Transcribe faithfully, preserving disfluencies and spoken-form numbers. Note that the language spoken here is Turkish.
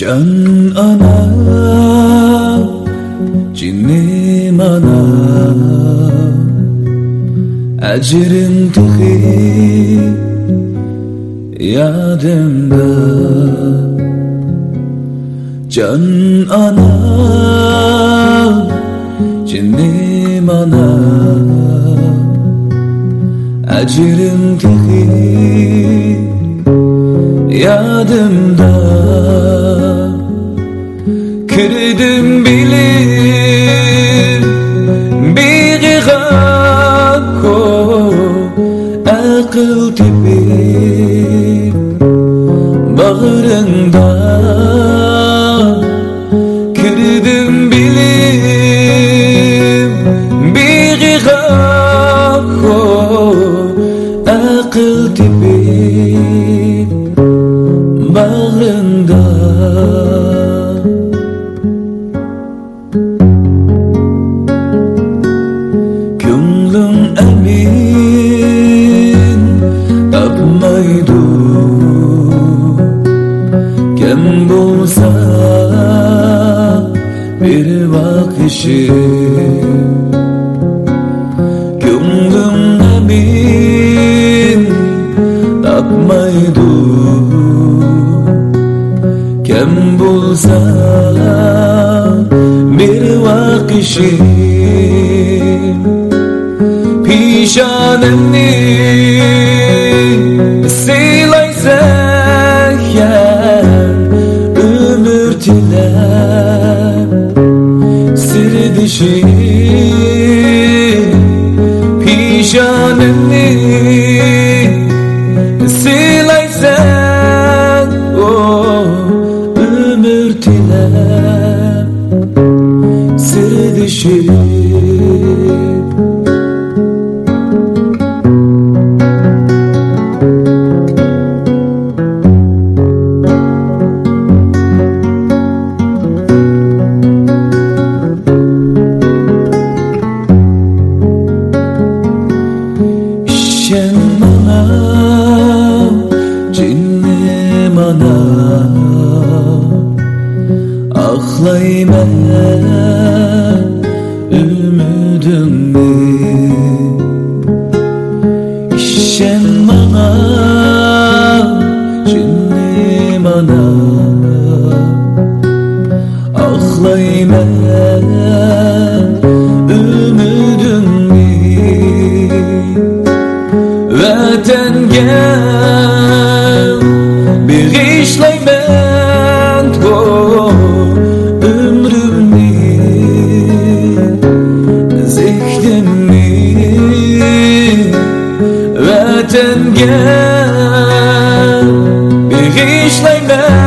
Can ana, cinim ana, ecrin tıkı yadımda. Can ana, cinim ana, ecrin tıkı yadımda. Kırdım bilir bir gako akıl tipi bağrında. Kırdım bilir bir gako akıl tipi bağrında. Gönlüm emin tapmaydı, kim bulsa bir bakışı. Gönlüm emin tapmaydı, kim bulsa bir bakışı. Pişanemni silaysa yer ömür tiler sır dışı. Pişanemni silaysa oh, ömür tiler sır dışı. Sen bana, cinim ana, aklayma ümidimi. Sen bana, cinim ana, aklayma ümidimi. Vatan gel bir işleymen o ömrümni zikrimni. Vatan gel bir işleymen